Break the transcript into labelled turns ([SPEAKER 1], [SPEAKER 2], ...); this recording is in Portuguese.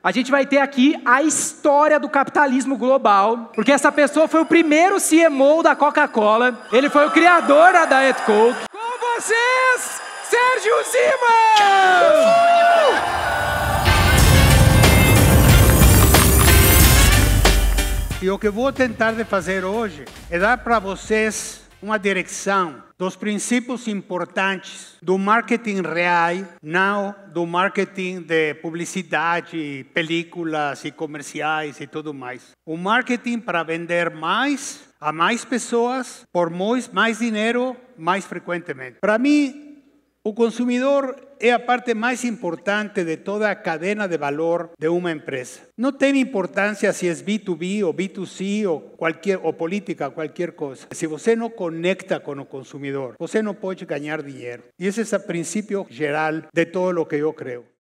[SPEAKER 1] A gente vai ter aqui a história do capitalismo global, porque essa pessoa foi o primeiro CMO da Coca-Cola, ele foi o criador da Diet Coke. Com vocês, Sérgio Ziman!
[SPEAKER 2] E o que eu vou tentar de fazer hoje é dar para vocês uma direção dos princípios importantes do marketing real, não do marketing de publicidade, películas e comerciais e tudo mais. O marketing para vender mais a mais pessoas, por mais dinheiro, mais frequentemente. Para mim, o consumidor é a parte mais importante de toda a cadeia de valor de uma empresa. Não tem importância se é B2B ou B2C ou política, qualquer coisa. Se você não conecta com o consumidor, você não pode ganhar dinheiro. E esse é o princípio geral de todo o que eu creio.